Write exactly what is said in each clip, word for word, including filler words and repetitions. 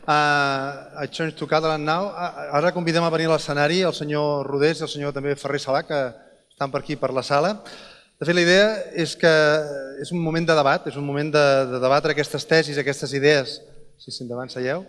I turn to Catalan now. Ara convidem a venir a l'escenari el senyor Rodés i el senyor també Ferrer Salà, que estan per aquí, per la sala. De fet, la idea és que és un moment de debat, és un moment de debatre aquestes tesis, aquestes idees. Si endavant seieu.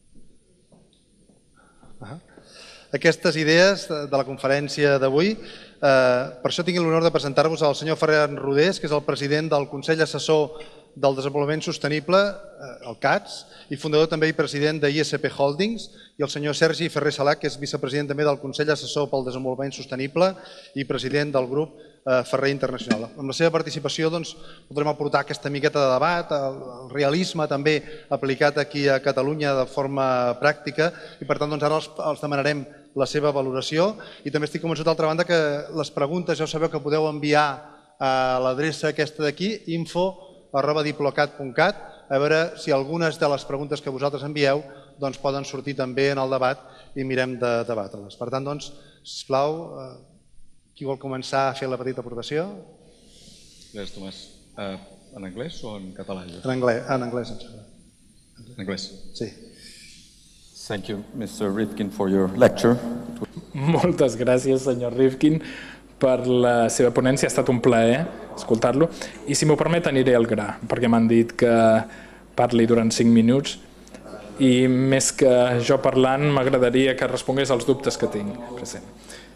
Aquestes idees de la conferència d'avui. Per això tinc l'honor de presentar-vos al senyor Ferran Rodés, que és el president del Consell Assessor del Desenvolupament Sostenible, el C A D S, i fundador també i president d'I S P Holdings, i el senyor Sergi Ferrer Salà, que és vicepresident també del Consell Assessor pel Desenvolupament Sostenible i president del grup Ferrer Internacional. Amb la seva participació podrem aportar aquesta miqueta de debat, el realisme també aplicat aquí a Catalunya de forma pràctica, i per tant ara els demanarem la seva valoració. I també estic convençut, d'altra banda, que les preguntes ja ho sabeu que podeu enviar a l'adreça aquesta d'aquí, info arroba diplocat punt cat, a veure si algunes de les preguntes que vosaltres envieu poden sortir també en el debat i mirem de debatre-les. Per tant, sisplau, qui vol començar a fer la petita aportació? Gràcies, Tomàs. En anglès o en català? En anglès, en anglès. En anglès? Sí. Thank you, mister Rifkin, for your lecture. Moltes gràcies, senyor Rifkin, per la seva ponència. Ha estat un plaer escoltar-lo. I si m'ho permet, aniré al gra, perquè m'han dit que parli durant cinc minuts i més que jo parlant m'agradaria que respongués als dubtes que tinc present.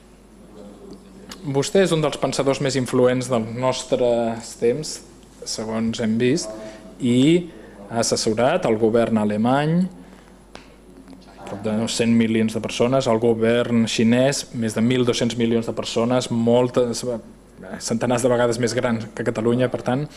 Vostè és un dels pensadors més influents dels nostres temps, segons hem vist, i ha assessorat el govern alemany, prop de cent milions de persones, el govern xinès, més de mil dos-cents milions de persones, moltes, centenars de vegades més grans que Catalunya, per tant,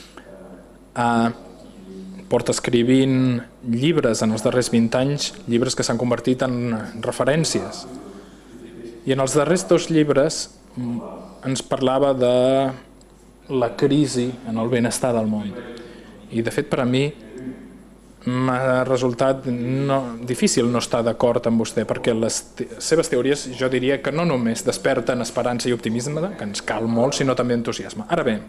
porta escrivint llibres en els darrers vint anys, llibres que s'han convertit en referències. I en els darrers dos llibres ens parlava de la crisi en el benestar del món. I, de fet, per a mi m'ha resultat difícil no estar d'acord amb vostè, perquè les seves teories jo diria que no només desperten esperança i optimisme, que ens cal molt, sinó també entusiasme. Ara bé,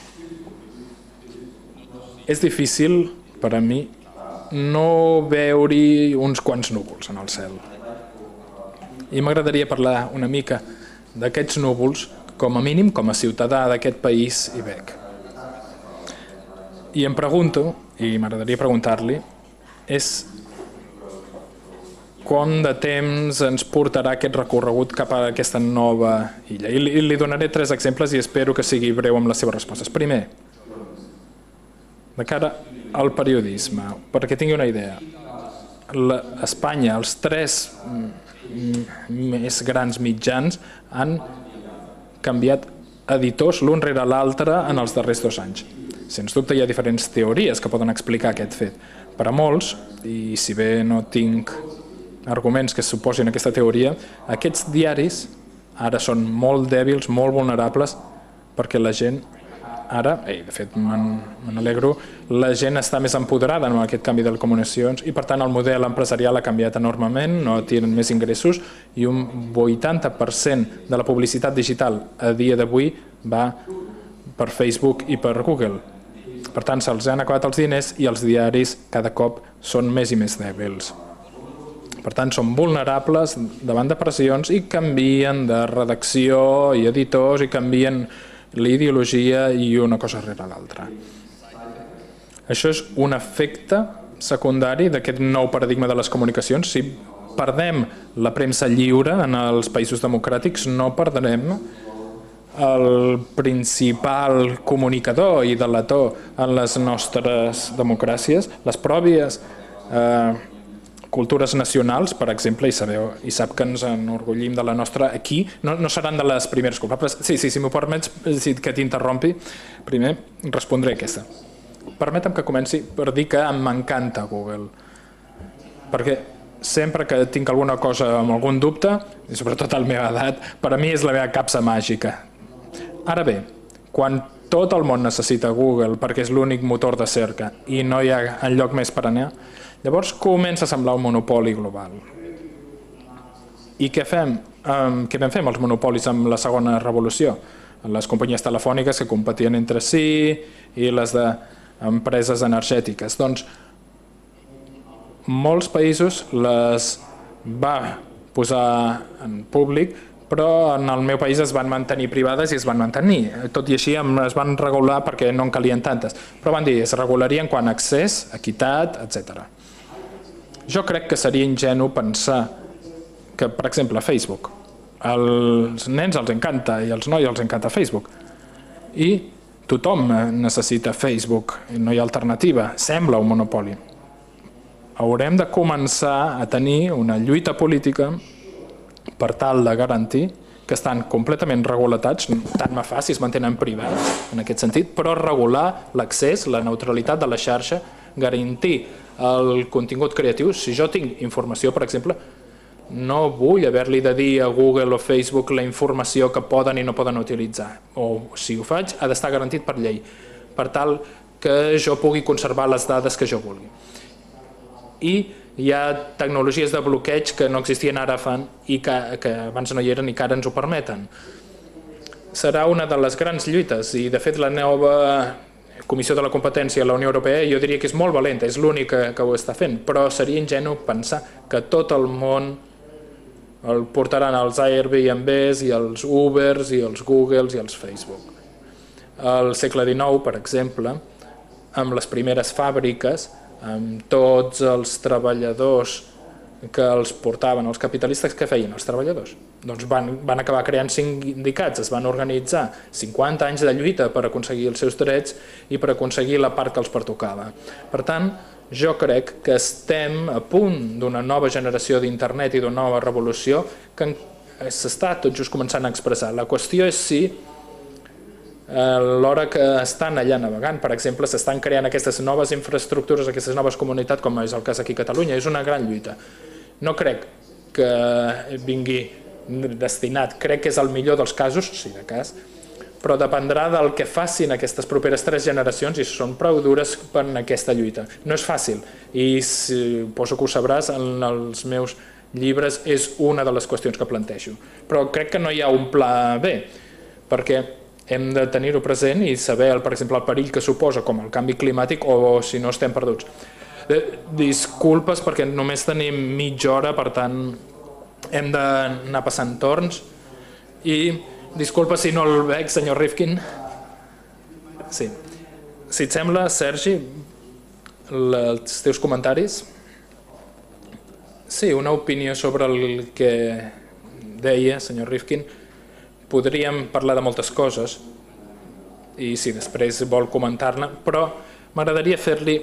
és difícil per a mi no veure-hi uns quants núvols en el cel. I m'agradaria parlar una mica d'aquests núvols, com a mínim com a ciutadà d'aquest país hi veig. I em pregunto, i m'agradaria preguntar-li, és quant de temps ens portarà aquest recorregut cap a aquesta nova illa? I li donaré tres exemples i espero que sigui breu amb les seves respostes. Primer, de cara al periodisme, perquè tingui una idea, a Espanya els tres més grans mitjans han canviat editors l'un rere l'altre en els darrers dos anys. Sens dubte hi ha diferents teories que poden explicar aquest fet. Per a molts, i si bé no tinc arguments que suposin aquesta teoria, aquests diaris ara són molt dèbils, molt vulnerables, perquè la gent ara, i de fet me n'alegro, la gent està més empoderada en aquest canvi de comunicacions i per tant el model empresarial ha canviat enormement, no tenen més ingressos i un vuitanta per cent de la publicitat digital a dia d'avui va per Facebook i per Google. Per tant, se'ls han acabat els diners i els diaris cada cop són més i més dèbils. Per tant, són vulnerables davant de pressions i canvien de redacció i editors i canvien l'ideologia i una cosa rere l'altra. Això és un efecte secundari d'aquest nou paradigma de les comunicacions. Si perdem la premsa lliure en els països democràtics, no perdrem el principal comunicador i delator en les nostres democràcies. Les pròpies cultures nacionals, per exemple, i sabeu, i sap que ens enorgullim de la nostra aquí, no seran de les primeres culpables. Sí, sí, si m'ho permets, que t'interrompi, primer respondré aquesta. Permetem que comenci per dir que m'encanta Google, perquè sempre que tinc alguna cosa amb algun dubte, i sobretot a la meva edat, per a mi és la meva capsa màgica. Ara bé, quan tot el món necessita Google perquè és l'únic motor de cerca i no hi ha enlloc més per anar, llavors comença a semblar un monopoli global. I què fem? Què vam fer amb els monopolis amb la segona revolució? Les companyies telefòniques que competien entre si i les d'empreses energètiques. Doncs molts països les va posar en públic, però en el meu país es van mantenir privades i es van mantenir. Tot i així es van regular perquè no en calien tantes. Però van dir, es regularien quan accés, equitat, etcètera. Jo crec que seria ingenu pensar que, per exemple, Facebook, als nens els encanta i als nois els encanta Facebook. I tothom necessita Facebook, no hi ha alternativa, sembla un monopoli. Haurem de començar a tenir una lluita política per tal de garantir que estan completament regulatats, tant me fa si es mantenen privats en aquest sentit, però regular l'accés, la neutralitat de la xarxa, garantir el contingut creatiu. Si jo tinc informació, per exemple, no vull haver-li de dir a Google o Facebook la informació que poden i no poden utilitzar. O si ho faig, ha d'estar garantit per llei, per tal que jo pugui conservar les dades que jo vulgui. I hi ha tecnologies de bloqueig que no existien ara fan i que, que abans no hi eren i que ara ens ho permeten. Serà una de les grans lluites i, de fet, la nova Comissió de la Competència a la Unió Europea jo diria que és molt valenta, és l'única que ho està fent, però seria ingenu pensar que tot el món el portaran als Airbnbs i els Ubers i els Googles i els Facebook. Al segle dinou, per exemple, amb les primeres fàbriques, amb tots els treballadors que els portaven, els capitalistes, què feien els treballadors? Doncs van, van acabar creant sindicats, es van organitzar cinquanta anys de lluita per aconseguir els seus drets i per aconseguir la part que els pertocava. Per tant, jo crec que estem a punt d'una nova generació d'internet i d'una nova revolució que s'està tot just començant a expressar. La qüestió és si a l'hora que estan allà navegant, per exemple, s'estan creant aquestes noves infraestructures, aquestes noves comunitats, com és el cas aquí a Catalunya, és una gran lluita. No crec que vingui destinat, crec que és el millor dels casos, si de cas, però dependrà del que facin aquestes properes tres generacions i són prou dures per aquesta lluita. No és fàcil i suposo que ho sabràs, en els meus llibres és una de les qüestions que plantejo. Però crec que no hi ha un pla B, perquè hem de tenir-ho present i saber, per exemple, el perill que suposa com el canvi climàtic o si no estem perduts. Disculpes perquè només tenim mitja hora, per tant hem d'anar passant torns i disculpa si no el veig, senyor Rifkin. Sí. Si et sembla, Sergi, els teus comentaris? Sí, una opinió sobre el que deia, senyor Rifkin. Podríem parlar de moltes coses i si després vol comentar-ne, però m'agradaria fer-li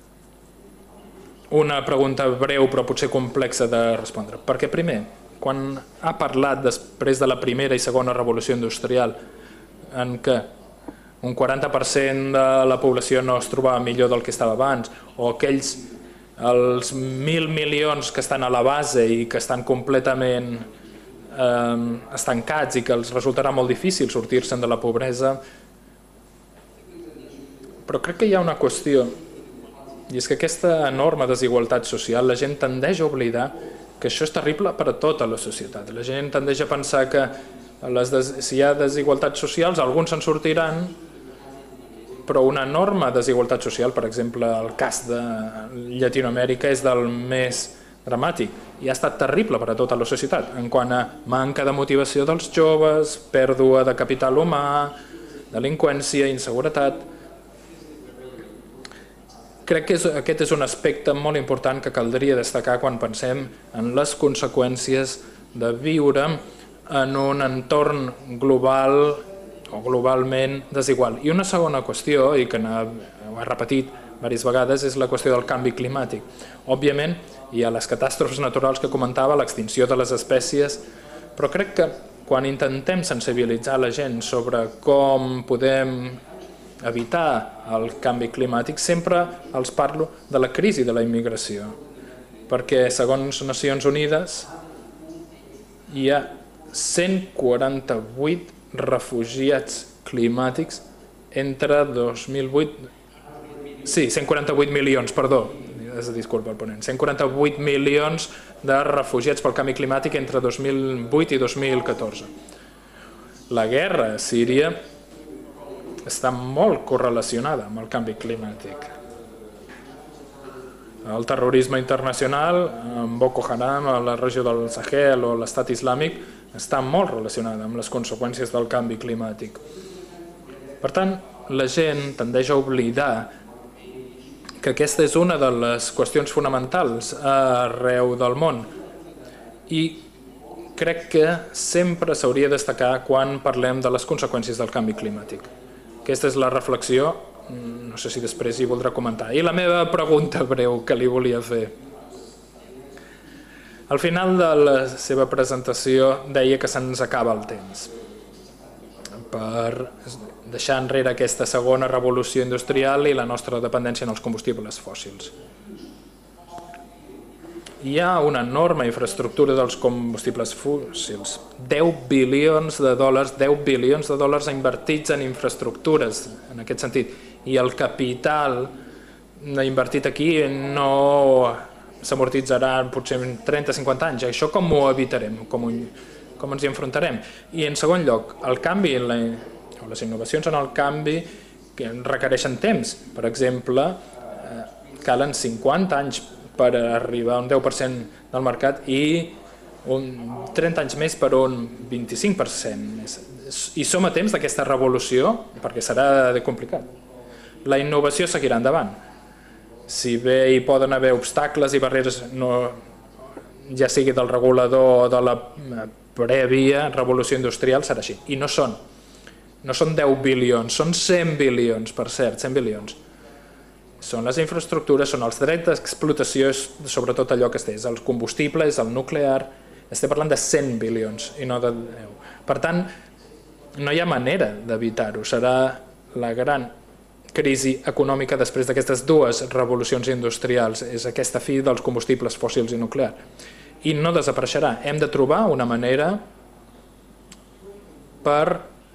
una pregunta breu però potser complexa de respondre. Perquè primer, quan ha parlat després de la primera i segona revolució industrial en què un quaranta per cent de la població no es trobava millor del que estava abans, o aquells els mil milions que estan a la base i que estan completament estancats i que els resultarà molt difícil sortir-se'n de la pobresa. Però crec que hi ha una qüestió, i és que aquesta enorme desigualtat social, la gent tendeix a oblidar que això és terrible per a tota la societat. La gent tendeix a pensar que si hi ha desigualtats socials, alguns se'n sortiran, però una enorme desigualtat social, per exemple, el cas de Llatinoamèrica és del més dramàtic i ha estat terrible per a tota la societat en quant a manca de motivació dels joves, pèrdua de capital humà, delinqüència, inseguretat. Crec que aquest és un aspecte molt important que caldria destacar quan pensem en les conseqüències de viure en un entorn global o globalment desigual. I una segona qüestió, i que ho he repetit diverses vegades, és la qüestió del canvi climàtic. Òbviament, hi ha les catàstrofes naturals que comentava, l'extinció de les espècies, però crec que quan intentem sensibilitzar la gent sobre com podem evitar el canvi climàtic, sempre els parlo de la crisi de la immigració, perquè segons Nacions Unides hi ha cent quaranta-vuit refugiats climàtics entre dos mil vuit... Sí, cent quaranta-vuit milions, perdó, disculpa el ponent, cent quaranta-vuit milions de refugiats pel canvi climàtic entre dos mil vuit i dos mil catorze. La guerra a Síria està molt correlacionada amb el canvi climàtic. El terrorisme internacional, amb Boko Haram, a la regió del Sahel o l'estat islàmic, està molt relacionada amb les conseqüències del canvi climàtic. Per tant, la gent tendeix a oblidar que aquesta és una de les qüestions fonamentals arreu del món i crec que sempre s'hauria de destacar quan parlem de les conseqüències del canvi climàtic. Aquesta és la reflexió, no sé si després hi voldrà comentar. I la meva pregunta breu que li volia fer. Al final de la seva presentació deia que se'ns acaba el temps per deixar enrere aquesta segona revolució industrial i la nostra dependència en els combustibles fòssils. Hi ha una enorme infraestructura dels combustibles fòssils, deu bilions de dòlars, deu bilions de dòlars invertits en infraestructures, en aquest sentit, i el capital invertit aquí no s'amortitzarà potser en trenta o cinquanta anys. Això com ho evitarem? Com, com ens hi enfrontarem? I en segon lloc, el canvi, la, o les innovacions en el canvi que requereixen temps. Per exemple, eh, calen cinquanta anys per arribar a un deu per cent del mercat i un trenta anys més per un vint-i-cinc per cent. I som a temps d'aquesta revolució perquè serà complicat. La innovació seguirà endavant. Si bé hi poden haver obstacles i barreres, no, ja sigui del regulador o de la prèvia revolució industrial, serà així. I no són. No són deu bilions, són cent bilions, per cert, cent bilions. Són les infraestructures, són els drets d'explotació, sobretot allò que és el combustible, és el nuclear. Estem parlant de cent bilions i no de deu. Per tant, no hi ha manera d'evitar-ho. Serà la gran crisi econòmica després d'aquestes dues revolucions industrials. És aquesta fi dels combustibles fòssils i nuclear. I no desapareixerà. Hem de trobar una manera per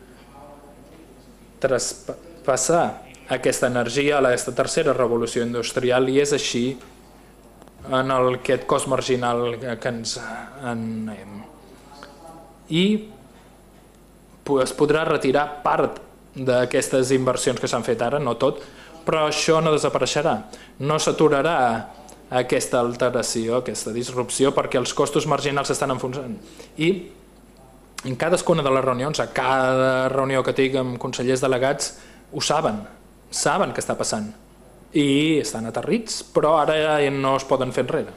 traspassar aquesta energia a aquesta tercera revolució industrial i és així en aquest cost marginal que ens anem. I es podrà retirar part d'aquestes inversions que s'han fet ara, no tot, però això no desapareixerà. No s'aturarà aquesta alteració, aquesta disrupció, perquè els costos marginals s'estan enfonsant. I en cadascuna de les reunions, a cada reunió que tinc amb consellers delegats, ho saben, saben què està passant i estan aterrits, però ara no es poden fer enrere.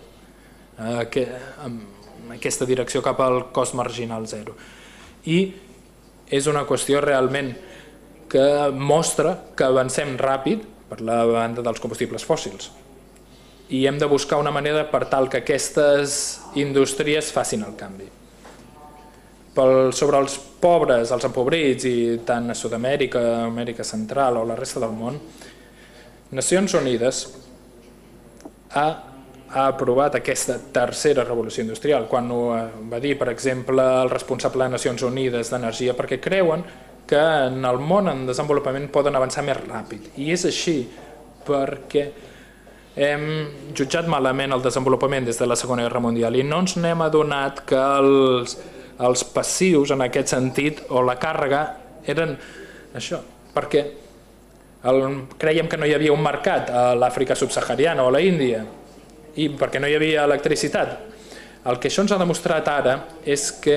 Aquesta direcció cap al cost marginal zero. I és una qüestió realment que mostra que avancem ràpid per la banda dels combustibles fòssils. I hem de buscar una manera per tal que aquestes indústries facin el canvi. Sobre els pobres, els empobrits, i tant a Sud-amèrica, Amèrica Central o la resta del món, Nacions Unides ha, ha aprovat aquesta tercera revolució industrial, quan ho va dir, per exemple, el responsable de Nacions Unides d'Energia, perquè creuen que en el món en desenvolupament poden avançar més ràpid. I és així perquè hem jutjat malament el desenvolupament des de la Segona Guerra Mundial i no ens n'hem adonat que els, els passius en aquest sentit o la càrrega eren això, perquè el, creiem que no hi havia un mercat a l'Àfrica subsahariana o a la Índia i perquè no hi havia electricitat. El que això ens ha demostrat ara és que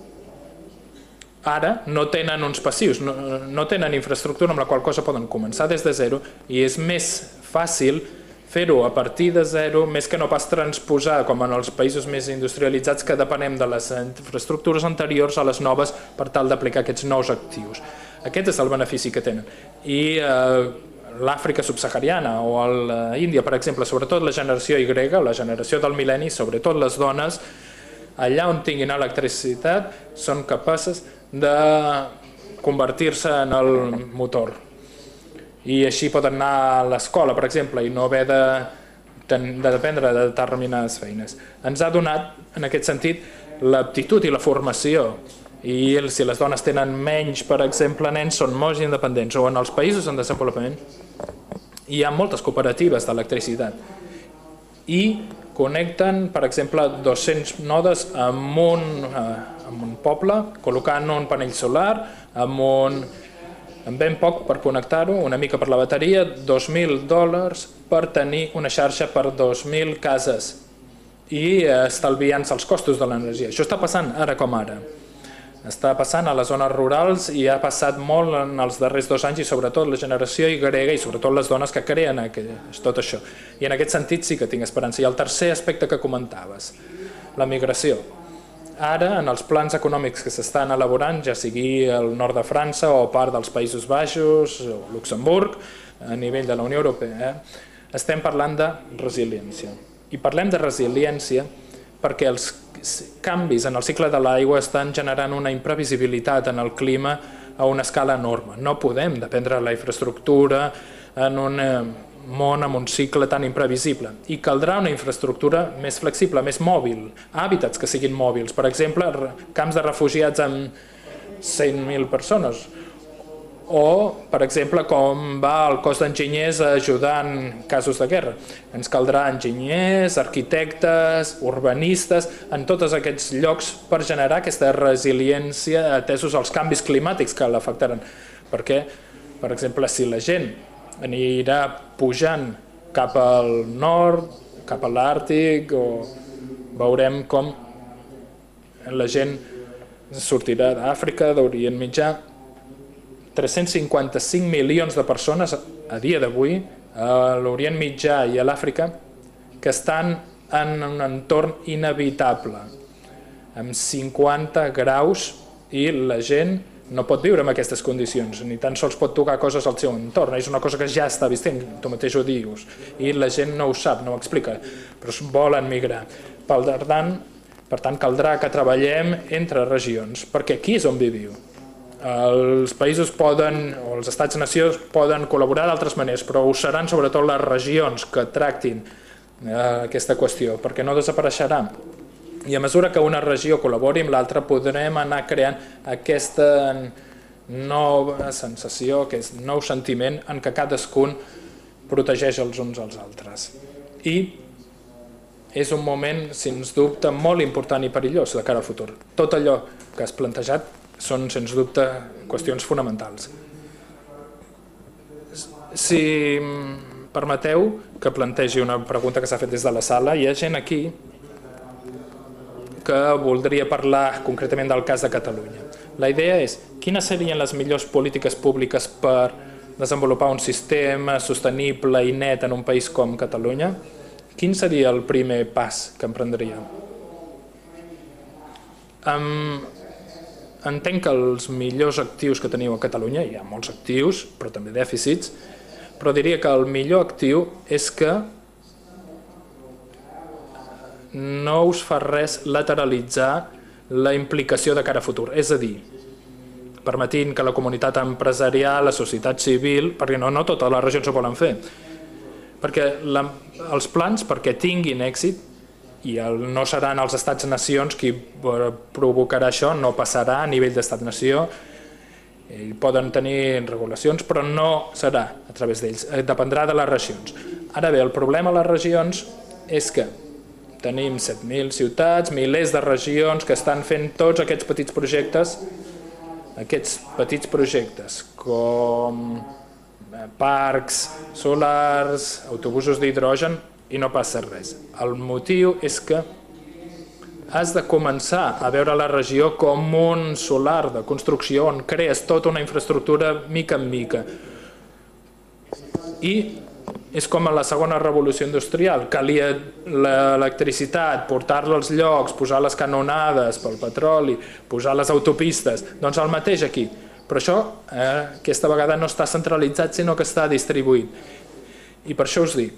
ara no tenen uns passius, no, no tenen infraestructura amb la qual cosa poden començar des de zero i és més fàcil fer-ho a partir de zero, més que no pas transposar, com en els països més industrialitzats, que depenem de les infraestructures anteriors a les noves per tal d'aplicar aquests nous actius. Aquest és el benefici que tenen. I eh, l'Àfrica subsahariana o l'Índia, per exemple, sobretot la generació Y, la generació del mil·lenni, sobretot les dones, allà on tinguin electricitat, són capaces de convertir-se en el motor. I així poden anar a l'escola, per exemple, i no haver de, de dependre de determinades feines. Ens ha donat, en aquest sentit, l'aptitud i la formació. I si les dones tenen menys, per exemple, nens, són molt independents. O en els països en desenvolupament hi ha moltes cooperatives d'electricitat. I connecten, per exemple, dos-cents nodes amb un, amb un poble, col·locant un panell solar, amb un amb ben poc per connectar-ho, una mica per la bateria, dos mil dòlars per tenir una xarxa per dos mil cases i estalviant-se els costos de l'energia. Això està passant ara com ara. Està passant a les zones rurals i ha passat molt en els darrers dos anys i sobretot la generació Y i sobretot les dones que creen tot això. I en aquest sentit sí que tinc esperança. I el tercer aspecte que comentaves, la migració. Ara, en els plans econòmics que s'estan elaborant, ja sigui el nord de França o part dels Països Baixos o Luxemburg, a nivell de la Unió Europea, estem parlant de resiliència. I parlem de resiliència perquè els canvis en el cicle de l'aigua estan generant una imprevisibilitat en el clima a una escala enorme. No podem dependre de la infraestructura en un món amb un cicle tan imprevisible. I caldrà una infraestructura més flexible, més mòbil, hàbitats que siguin mòbils. Per exemple, camps de refugiats amb cent mil persones. O, per exemple, com va el cos d'enginyers ajudant casos de guerra. Ens caldrà enginyers, arquitectes, urbanistes, en tots aquests llocs per generar aquesta resiliència atesos als canvis climàtics que l'afectaran. Perquè, per exemple, si la gent anirà pujant cap al nord, cap a l'Àrtic, o veurem com la gent sortirà d'Àfrica, d'Orient Mitjà, tres-cents cinquanta-cinc milions de persones a dia d'avui a l'Orient Mitjà i a l'Àfrica que estan en un entorn inevitable, amb cinquanta graus, i la gent no pot viure en aquestes condicions, ni tan sols pot tocar coses al seu entorn. És una cosa que ja està vist, tu mateix ho dius, i la gent no ho sap, no ho explica, però volen migrar. Per tant, per tant caldrà que treballem entre regions, perquè aquí és on viviu. Els països poden, o els estats-nacions poden col·laborar d'altres maneres, però ho seran sobretot les regions que tractin aquesta qüestió, perquè no desapareixerà. I a mesura que una regió col·labori amb l'altra podrem anar creant aquesta nova sensació, aquest nou sentiment en què cadascun protegeix els uns als altres. I és un moment, sens dubte, molt important i perillós de cara al futur. Tot allò que has plantejat són, sens dubte, qüestions fonamentals. Si permeteu que plantegi una pregunta que s'ha fet des de la sala, hi ha gent aquí que voldria parlar concretament del cas de Catalunya. La idea és, quines serien les millors polítiques públiques per desenvolupar un sistema sostenible i net en un país com Catalunya? Quin seria el primer pas que emprendria? Amb Entenc que els millors actius que teniu a Catalunya, hi ha molts actius, però també dèficits, però diria que el millor actiu és que no us fa res lateralitzar la implicació de cara a futur. És a dir, permetint que la comunitat empresarial, la societat civil, perquè no, no totes les regions ho volen fer, perquè la, els plans, perquè tinguin èxit, i el, no seran els estats-nacions qui provocarà això, no passarà a nivell d'estat-nació, poden tenir regulacions, però no serà a través d'ells, dependrà de les regions. Ara bé, el problema a les regions és que tenim set mil ciutats, milers de regions que estan fent tots aquests petits projectes, aquests petits projectes com parcs solars, autobusos d'hidrogen, i no passa res. El motiu és que has de començar a veure la regió com un solar de construcció on crees tota una infraestructura mica en mica. I és com a la segona revolució industrial, calia l'electricitat, portar-la als llocs, posar les canonades pel petroli, posar les autopistes, doncs el mateix aquí. Però això, eh, aquesta vegada no està centralitzat, sinó que està distribuït. I per això us dic,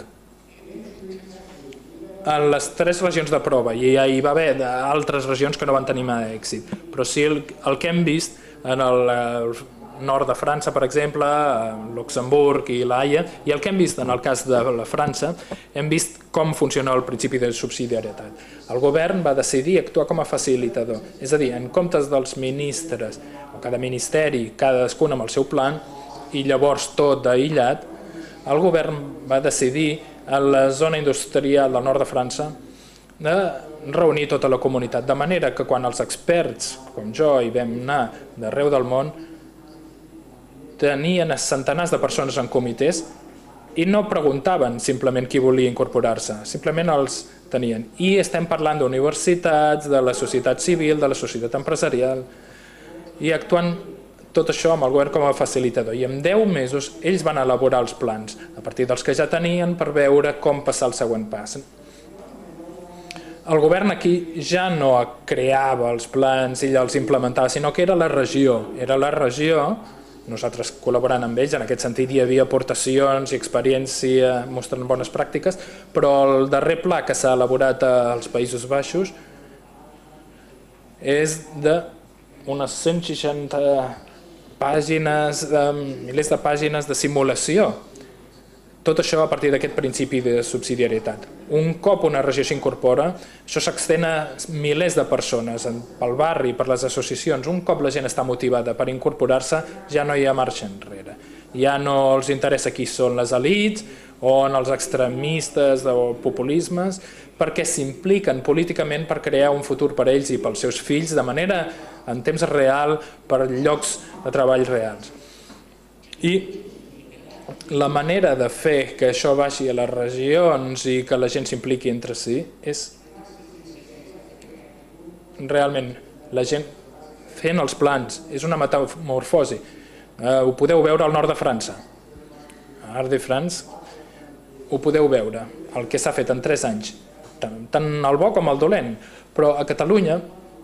en les tres regions de prova, i hi va haver altres regions que no van tenir mai èxit, però sí el, el que hem vist en el, el nord de França, per exemple, Luxemburg i l'Haia, i el que hem vist en el cas de la França, hem vist com funciona el principi de subsidiarietat. El govern va decidir actuar com a facilitador, és a dir, en comptes dels ministres, o cada ministeri, cadascun amb el seu plan, i llavors tot aïllat, el govern va decidir a la zona industrial del nord de França de reunir tota la comunitat, de manera que quan els experts, com jo, hi vam anar d'arreu del món, tenien centenars de persones en comitès i no preguntaven simplement qui volia incorporar-se, simplement els tenien. I estem parlant d'universitats, de la societat civil, de la societat empresarial, i actuant tot això amb el govern com a facilitador. I en deu mesos ells van elaborar els plans, a partir dels que ja tenien, per veure com passar el següent pas. El govern aquí ja no creava els plans i els implementava, sinó que era la regió. Era la regió, nosaltres col·laborant amb ells, en aquest sentit hi havia aportacions i experiència mostrant bones pràctiques, però el darrer pla que s'ha elaborat als Països Baixos és d'unes cent seixanta pàgines, milers de pàgines de simulació. Tot això a partir d'aquest principi de subsidiarietat. Un cop una regió s'incorpora, això s'extén a milers de persones, pel barri, per les associacions. Un cop la gent està motivada per incorporar-se, ja no hi ha marxa enrere. Ja no els interessa qui són les elits o els extremistes o populismes, perquè s'impliquen políticament per crear un futur per ells i pels seus fills de manera en temps real per llocs de treball reals. I la manera de fer que això vagi a les regions i que la gent s'impliqui entre si és realment la gent fent els plans. És una metamorfosi. Ho podeu veure al nord de França. A Art de France ho podeu veure, el que s'ha fet en tres anys, tant el bo com el dolent. Però a Catalunya,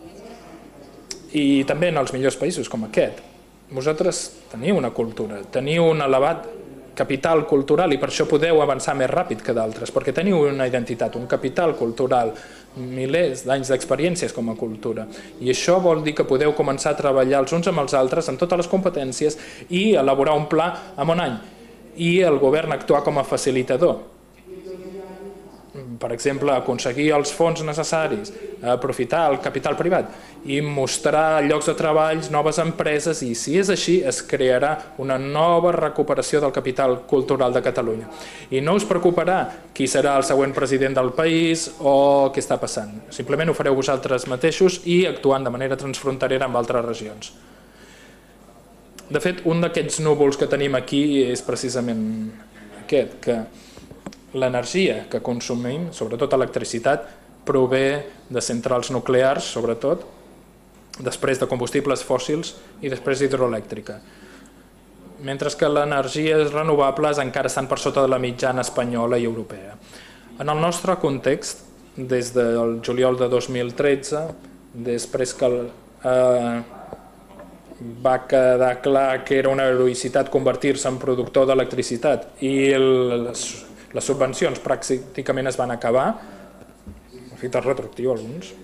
i també en els millors països com aquest, vosaltres teniu una cultura, teniu un elevat capital cultural i per això podeu avançar més ràpid que d'altres, perquè teniu una identitat, un capital cultural, milers d'anys d'experiències com a cultura. I això vol dir que podeu començar a treballar els uns amb els altres en totes les competències i elaborar un pla en un any. I el govern actuar com a facilitador. Per exemple, aconseguir els fons necessaris, aprofitar el capital privat i mostrar llocs de treball, noves empreses, i si és així es crearà una nova recuperació del capital cultural de Catalunya. I no us preocuparà qui serà el següent president del país o què està passant. Simplement ho fareu vosaltres mateixos i actuant de manera transfronterera amb altres regions. De fet, un d'aquests núvols que tenim aquí és precisament aquest, que l'energia que consumim, sobretot electricitat, prové de centrals nuclears, sobretot, després de combustibles fòssils i després hidroelèctrica. Mentre que les energies renovables encara estan per sota de la mitjana espanyola i europea. En el nostre context, des del juliol de dos mil tretze, després que eh, va quedar clar que era una heroïcitat convertir-se en productor d'electricitat i les Les subvencions pràcticament es van acabar, efecte retroactiu alguns.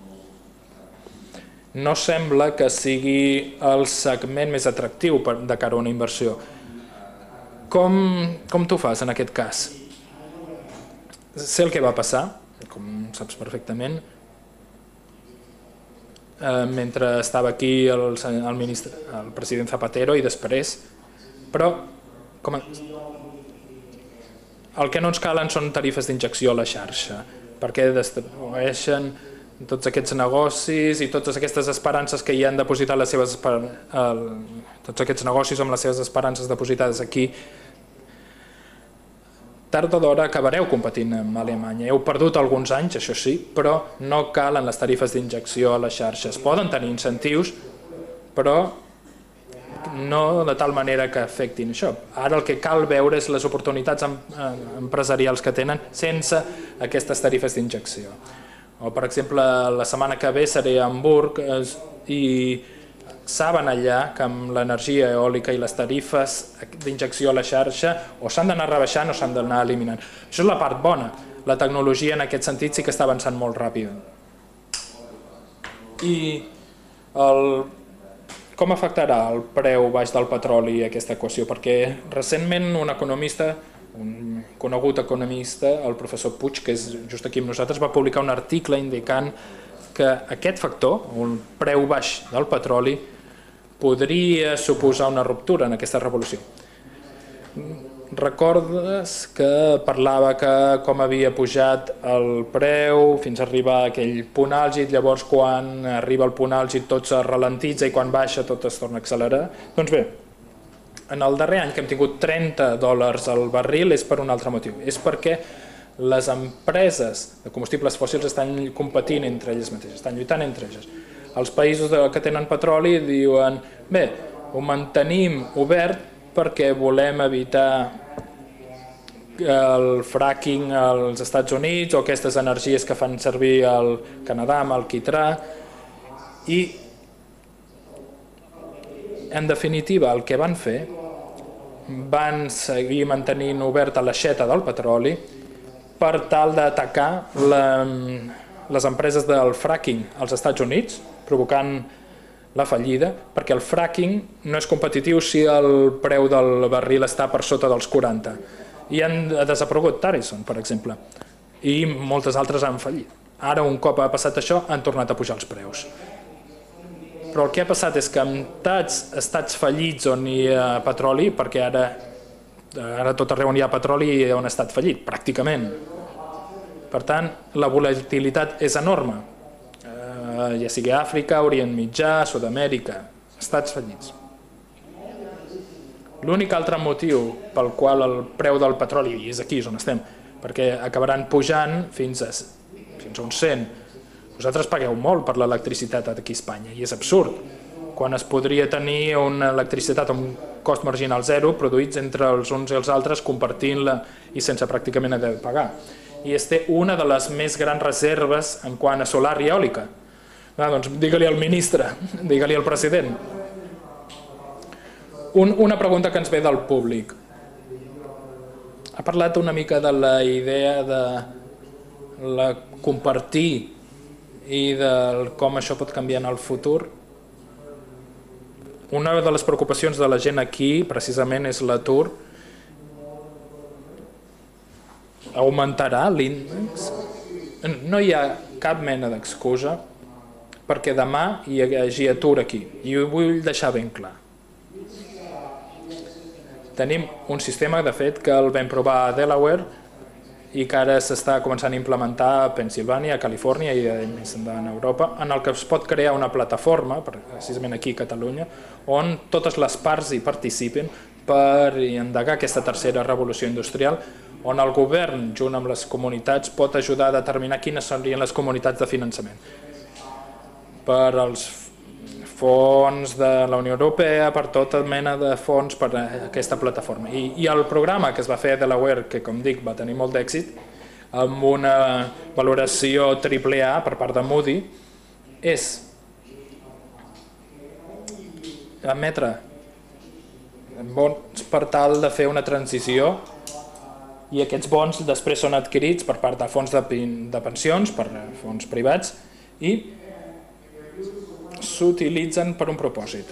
No sembla que sigui el segment més atractiu de cara a una inversió. Com, com t'ho fas en aquest cas? Sé el que va passar, com saps perfectament, eh, mentre estava aquí el, el, ministre, el president Zapatero i després, però com a, el que no ens calen són tarifes d'injecció a la xarxa, perquè destrueixen tots aquests negocis i totes aquestes esperances que hi han depositat les seves el, tots aquests negocis amb les seves esperances depositades aquí. Tard o d'hora acabareu competint amb Alemanya. Heu perdut alguns anys, això sí, però no calen les tarifes d'injecció a les xarxes. Poden tenir incentius, però no de tal manera que afectin això. Ara el que cal veure és les oportunitats empresarials que tenen sense aquestes tarifes d'injecció. O, per exemple, la setmana que ve seré a Hamburg i saben allà que amb l'energia eòlica i les tarifes d'injecció a la xarxa o s'han d'anar rebaixant o s'han d'anar eliminant. Això és la part bona. La tecnologia en aquest sentit sí que està avançant molt ràpid. I el com afectarà el preu baix del petroli aquesta equació? Perquè recentment un economista, un conegut economista, el professor Puig, que és just aquí amb nosaltres, va publicar un article indicant que aquest factor, un preu baix del petroli, podria suposar una ruptura en aquesta revolució. Recordes que parlava que com havia pujat el preu fins a arribar a aquell punt àlgid, llavors quan arriba al punt àlgid tot es ralentitza i quan baixa tot es torna a accelerar? Doncs bé, en el darrer any que hem tingut trenta dòlars al barril és per un altre motiu. És perquè les empreses de combustibles fòssils estan competint entre elles mateixes, estan lluitant entre elles. Els països que tenen petroli diuen bé, ho mantenim obert perquè volem evitar el fracking als Estats Units o aquestes energies que fan servir al Canadà amb el quitrà i en definitiva el que van fer van seguir mantenint oberta l'aixeta del petroli per tal d'atacar les empreses del fracking als Estats Units, provocant la fallida, perquè el fracking no és competitiu si el preu del barril està per sota dels quaranta. I han desaparegut Tarison, per exemple, i moltes altres han fallit. Ara, un cop ha passat això, han tornat a pujar els preus. Però el que ha passat és que en tants estats fallits on hi ha petroli, perquè ara, ara tot arreu on hi ha petroli hi ha un estat fallit, pràcticament. Per tant, la volatilitat és enorme, eh, ja sigui Àfrica, Orient Mitjà, Sud-amèrica, estats fallits. L'únic altre motiu pel qual el preu del petroli, i és aquí on estem, perquè acabaran pujant fins a, fins a un cent. Vosaltres pagueu molt per l'electricitat aquí a Espanya i és absurd, quan es podria tenir una electricitat amb un cost marginal zero produïts entre els uns i els altres compartint-la i sense pràcticament haver de pagar. I es té una de les més grans reserves en quant a solar i eòlica. Ah, doncs digue-li al ministre, digue-li al president. Un, una pregunta que ens ve del públic. Ha parlat una mica de la idea de la compartir i de com això pot canviar en el futur. Una de les preocupacions de la gent aquí precisament és l'atur. Augmentarà l'índex? No hi ha cap mena d'excusa perquè demà hi hagi atur aquí, i ho vull deixar ben clar. Tenim un sistema, de fet, que el vam provar a Delaware i que ara s'està començant a implementar a Pennsilvània, a Califòrnia i més endavant a Europa, en el que es pot crear una plataforma, precisament aquí a Catalunya, on totes les parts hi participin per endegar aquesta tercera revolució industrial, on el govern, junt amb les comunitats, pot ajudar a determinar quines serien les comunitats de finançament. Per als fons de la Unió Europea, per tota mena de fons per a aquesta plataforma. I, i el programa que es va fer a Delaware, que com dic va tenir molt d'èxit, amb una valoració triple A per part de Moody, és emetre bons per tal de fer una transició i aquests bons després són adquirits per part de fons de, de pensions, per fons privats, i s'utilitzen per un propòsit.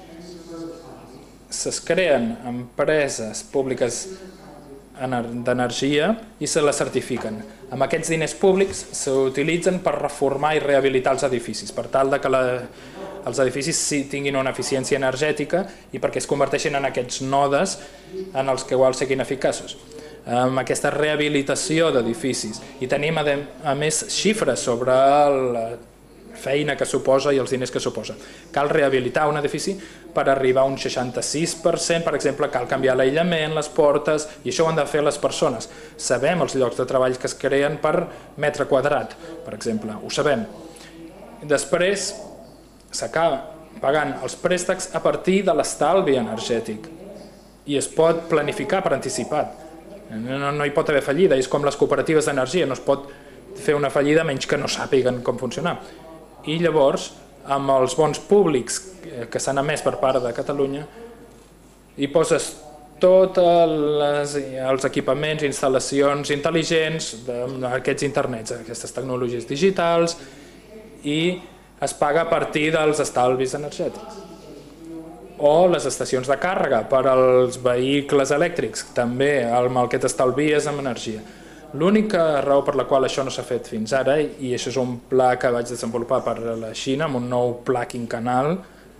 Es creen empreses públiques d'energia i se les certifiquen. Amb aquests diners públics s'utilitzen per reformar i rehabilitar els edificis, per tal que la, els edificis tinguin una eficiència energètica i perquè es converteixin en aquests nodes en els que igual siguin eficaços. Amb aquesta rehabilitació d'edificis. I tenim, a més, xifres sobre la feina que suposa i els diners que suposa. Cal rehabilitar un edifici per arribar a un seixanta-sis per cent, per exemple, cal canviar l'aïllament, les portes, i això ho han de fer les persones. Sabem els llocs de treball que es creen per metre quadrat, per exemple, ho sabem. Després s'acaba pagant els préstecs a partir de l'estalvi energètic i es pot planificar per anticipat. No, no hi pot haver fallida, és com les cooperatives d'energia, no es pot fer una fallida menys que no sàpiguen com funcionar. I llavors, amb els bons públics que s'han emès per part de Catalunya, hi poses tots els equipaments, instal·lacions intel·ligents d'aquests internets, aquestes tecnologies digitals, i es paga a partir dels estalvis energètics. O les estacions de càrrega per als vehicles elèctrics, també amb el que t'estalvies amb energia. L'única raó per la qual això no s'ha fet fins ara, i això és un pla que vaig desenvolupar per la Xina, amb un nou pla quinquennal,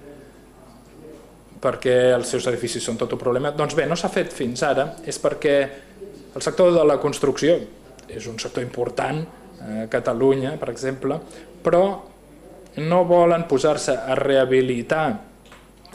perquè els seus edificis són tot un problema, doncs bé, no s'ha fet fins ara, és perquè el sector de la construcció és un sector important, a Catalunya, per exemple, però no volen posar-se a rehabilitar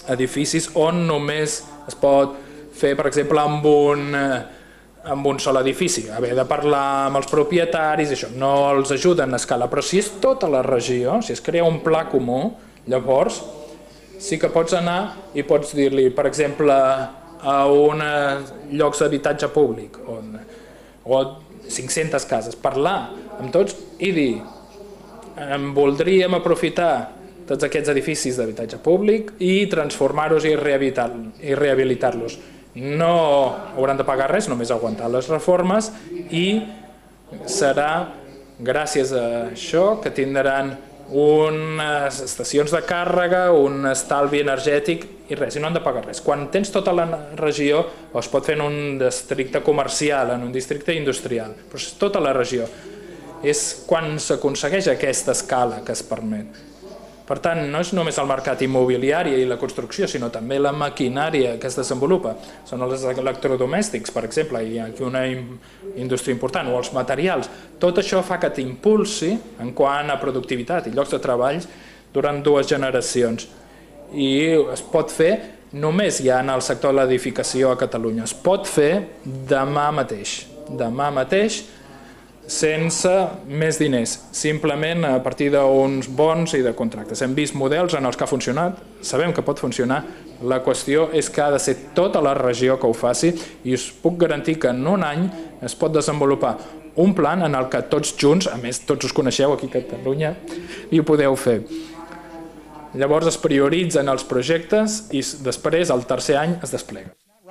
edificis on només es pot fer, per exemple, amb un, amb un sol edifici, haver de parlar amb els propietaris, això no els ajuden a escala, però si és tota la regió, si es crea un pla comú, llavors sí que pots anar i pots dir-li, per exemple, a uns llocs d'habitatge públic on, o cinc-centes cases, parlar amb tots i dir em voldríem aprofitar tots aquests edificis d'habitatge públic i transformar-los i rehabilitar-los. No hauran de pagar res, només aguantar les reformes i serà gràcies a això que tindran unes estacions de càrrega, un estalvi energètic i res, i no han de pagar res. Quan tens tota la regió, es pot fer en un districte comercial, en un districte industrial, però és tota la regió. És quan s'aconsegueix aquesta escala que es permet. Per tant, no és només el mercat immobiliari i la construcció, sinó també la maquinària que es desenvolupa. Són els electrodomèstics, per exemple, hi ha aquí una indústria important, o els materials. Tot això fa que t'impulsi en quant a productivitat i llocs de treball durant dues generacions. I es pot fer només ja en el sector de l'edificació a Catalunya. Es pot fer demà mateix. Demà mateix, sense més diners, simplement a partir d'uns bons i de contractes. Hem vist models en els que ha funcionat, sabem que pot funcionar, la qüestió és que ha de ser tota la regió que ho faci i us puc garantir que en un any es pot desenvolupar un plan en el que tots junts, a més tots us coneixeu aquí a Catalunya, i ho podeu fer. Llavors es prioritzen els projectes i després, el tercer any, es desplega.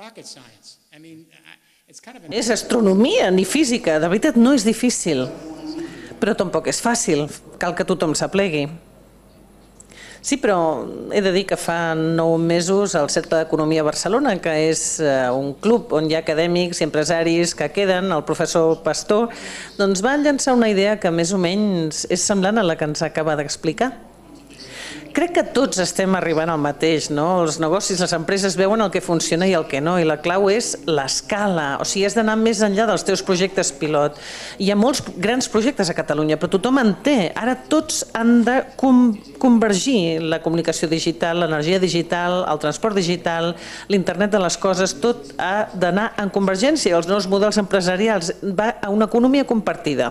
És astronomia, ni física, de veritat no és difícil, però tampoc és fàcil, cal que tothom s'aplegui. Sí, però he de dir que fa nou mesos el Cercle d'Economia a Barcelona, que és un club on hi ha acadèmics i empresaris que queden, el professor Pastor, doncs va llançar una idea que més o menys és semblant a la que ens acaba d'explicar. Crec que tots estem arribant al mateix, no? Els negocis, les empreses veuen el que funciona i el que no, i la clau és l'escala, o sigui, has d'anar més enllà dels teus projectes pilot. Hi ha molts grans projectes a Catalunya, però tothom en té. Ara tots han de convergir la comunicació digital, l'energia digital, el transport digital, l'internet de les coses, tot ha d'anar en convergència. Els nous models empresarials va a una economia compartida.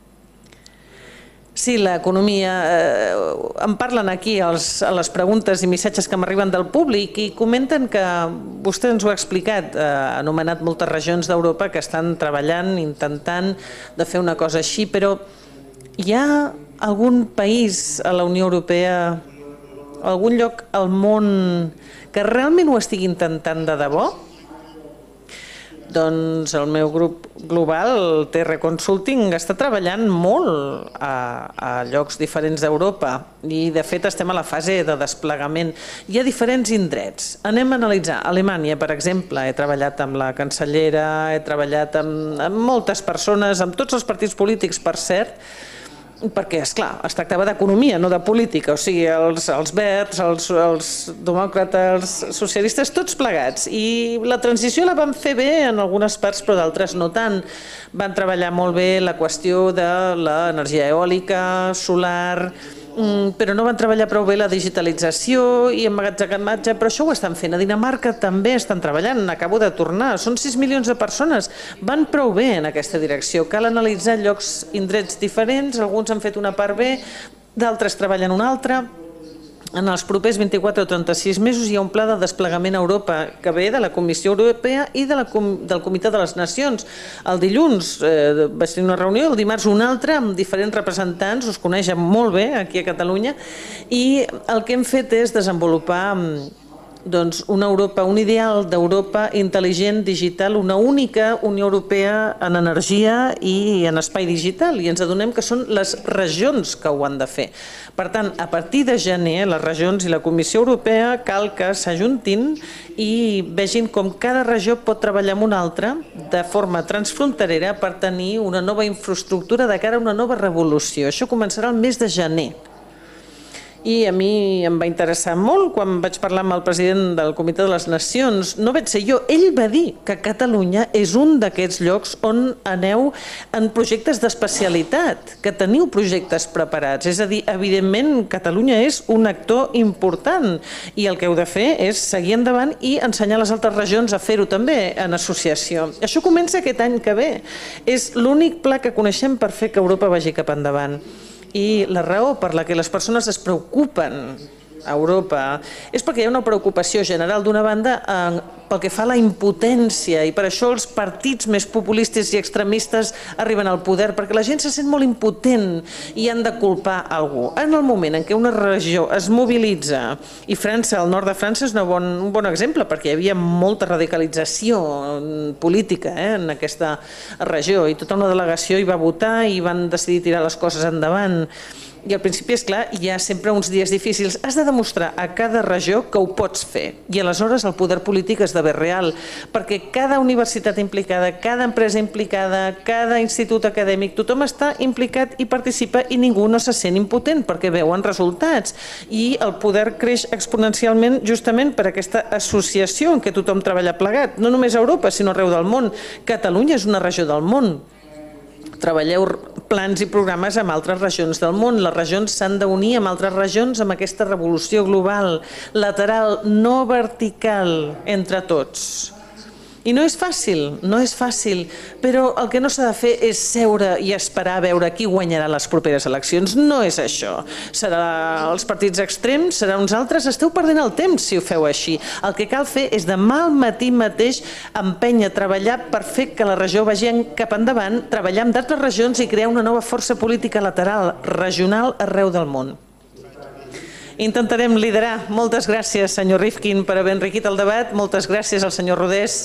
Sí, l'economia, em parlen aquí a les preguntes i missatges que m'arriben del públic i comenten que vostè ens ho ha explicat, ha anomenat moltes regions d'Europa que estan treballant, intentant de fer una cosa així, però hi ha algun país a la Unió Europea, algun lloc al món que realment ho estigui intentant de debò? Doncs el meu grup global, el T R Consulting, està treballant molt a llocs diferents d'Europa i de fet estem a la fase de desplegament. Hi ha diferents indrets. Anem a analitzar. Alemanya, per exemple, he treballat amb la cancellera, he treballat amb moltes persones, amb tots els partits polítics, per cert, perquè, esclar, es tractava d'economia, no de política, o sigui, els verds, els demòcrates, els socialistes, tots plegats. I la transició la van fer bé en algunes parts, però d'altres no tant. Van treballar molt bé la qüestió de l'energia eòlica, solar, però no van treballar prou bé la digitalització i emmagatzematge, però això ho estan fent. A Dinamarca també estan treballant, acabo de tornar, són sis milions de persones, van prou bé en aquesta direcció. Cal analitzar llocs, indrets diferents, alguns han fet una part bé, d'altres treballen una altra. En els propers vint-i-quatre o trenta-sis mesos hi ha un pla de desplegament a Europa que ve de la Comissió Europea i del Comitè de les Nacions. El dilluns vaig tenir una reunió, el dimarts una altra, amb diferents representants, us coneixen molt bé aquí a Catalunya, i el que hem fet és desenvolupar una Europa, un ideal d'Europa intel·ligent, digital, una única Unió Europea en energia i en espai digital, i ens adonem que són les regions que ho han de fer. Per tant, a partir de gener, les regions i la Comissió Europea cal que s'ajuntin i vegin com cada regió pot treballar amb una altra de forma transfronterera per tenir una nova infraestructura de cara a una nova revolució. Això començarà el mes de gener. i a mi em va interessar molt quan vaig parlar amb el president del Comitè de les Nacions. No vaig ser jo, ell va dir que Catalunya és un d'aquests llocs on aneu en projectes d'especialitat, que teniu projectes preparats. És a dir, evidentment, Catalunya és un actor important i el que heu de fer és seguir endavant i ensenyar a les altres regions a fer-ho també en associació. Això comença aquest any que ve. És l'únic pla que coneixem per fer que Europa vagi cap endavant. I la raó per la que les persones es preocupen a Europa és perquè hi ha una preocupació general d'una banda pel que fa a la impotència i per això els partits més populistes i extremistes arriben al poder, perquè la gent se sent molt impotent i han de culpar algú. En el moment en què una regió es mobilitza, i França, el nord de França és un bon exemple perquè hi havia molta radicalització política en aquesta regió i tota una delegació hi va votar i van decidir tirar les coses endavant. I al principi, és clar, hi ha sempre uns dies difícils. Has de demostrar a cada regió que ho pots fer. I aleshores el poder polític esdevé real, perquè cada universitat implicada, cada empresa implicada, cada institut acadèmic, tothom està implicat i participa i ningú no se sent impotent perquè veuen resultats. I el poder creix exponencialment justament per aquesta associació en què tothom treballa plegat, no només a Europa, sinó arreu del món. Catalunya és una regió del món. Treballeu plans i programes amb altres regions del món. Les regions s'han d'unir amb altres regions amb aquesta revolució global, lateral, no vertical, entre tots. I no és fàcil, no és fàcil, però el que no s'ha de fer és seure i esperar a veure qui guanyarà les properes eleccions. No és això. Serà els partits extrems, serà uns altres. Esteu perdent el temps si ho feu així. El que cal fer és demà al matí mateix empènyer, treballar per fer que la regió vagi cap endavant, treballar amb d'altres regions i crear una nova força política lateral, regional, arreu del món. Intentarem liderar. Moltes gràcies, senyor Rifkin, per haver enriquit el debat. Moltes gràcies al senyor Rodés.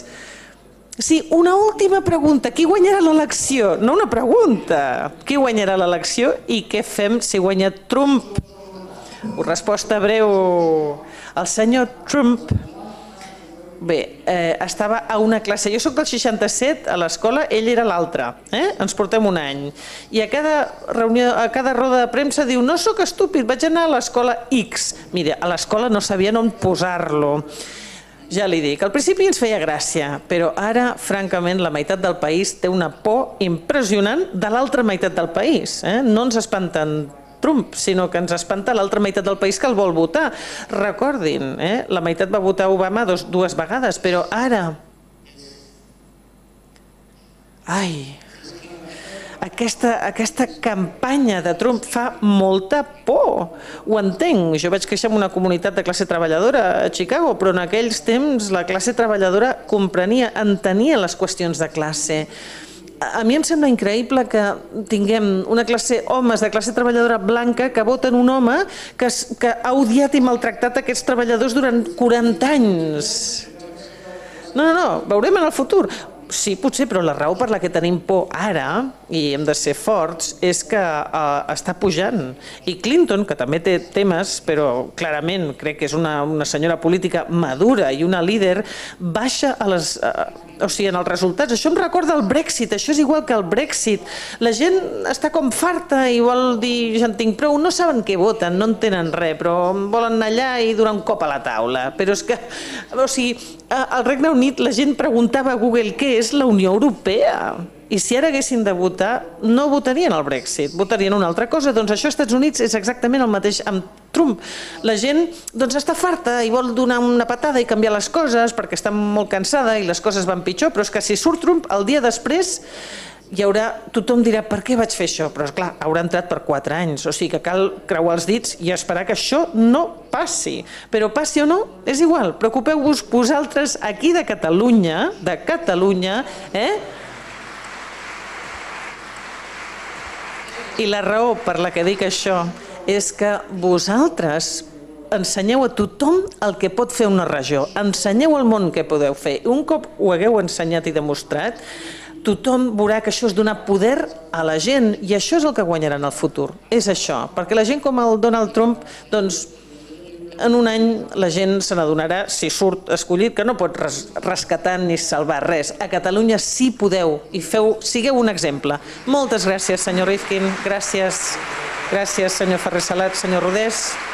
Sí, una última pregunta. Qui guanyarà l'elecció? No una pregunta. Qui guanyarà l'elecció i què fem si guanya Trump? Resposta breu. El senyor Trump... Bé, eh, estava a una classe, jo soc del seixanta-set a l'escola, ell era l'altra, eh? Ens portem un any. I a cada reunió, a cada roda de premsa diu, no sóc estúpid, vaig anar a l'escola X. Mira, a l'escola no sabien on posar-lo. Ja li dic, al principi ens feia gràcia, però ara, francament, la meitat del país té una por impressionant de l'altra meitat del país. Eh? No ens espanten Trump, sinó que ens espanta l'altra meitat del país que el vol votar. Recordin, eh? la meitat va votar Obama dos, dues vegades, però ara... Ai... Aquesta, aquesta campanya de Trump fa molta por. Ho entenc. Jo vaig créixer en una comunitat de classe treballadora a Chicago, però en aquells temps la classe treballadora comprenia, entenia les qüestions de classe. A mi em sembla increïble que tinguem una classe, homes de classe treballadora blanca que voten un home que, que ha odiat i maltractat aquests treballadors durant quaranta anys. No, no, no, veurem en el futur. Sí, potser, però la raó per la que tenim por ara, i hem de ser forts, és que uh, està pujant. I Clinton, que també té temes, però clarament crec que és una, una senyora política madura i una líder, baixa a les, uh, o sigui, en els resultats. Això em recorda el Brexit, això és igual que el Brexit. La gent està com farta i vol dir, ja en tinc prou, no saben què voten, no entenen res, però volen anar allà i donar un cop a la taula. Però és que, o sigui, al Regne Unit la gent preguntava a Google què és la Unió Europea. I si ara haguessin de votar, no votarien el Brexit, votarien una altra cosa. Doncs això als Estats Units és exactament el mateix amb Trump. La gent doncs, està farta i vol donar una patada i canviar les coses perquè està molt cansada i les coses van pitjor, però és que si surt Trump, el dia després hi haurà, tothom dirà per què vaig fer això, però és clar, haurà entrat per quatre anys, o sigui que cal creuar els dits i esperar que això no passi. Però passi o no, és igual, preocupeu-vos vosaltres aquí de Catalunya, de Catalunya, eh? I la raó per la que dic això és que vosaltres ensenyeu a tothom el que pot fer una regió, ensenyeu al món què podeu fer. Un cop ho hagueu ensenyat i demostrat, tothom veurà que això és donar poder a la gent i això és el que guanyarà en el futur. És això, perquè la gent com el Donald Trump, doncs, en un any la gent se n'adonarà, si surt escollit, que no pot rescatar ni salvar res. A Catalunya sí podeu i feu, sigueu un exemple. Moltes gràcies, senyor Rifkin. Gràcies. Gràcies, senyor Ferrer Salat, senyor Rodés.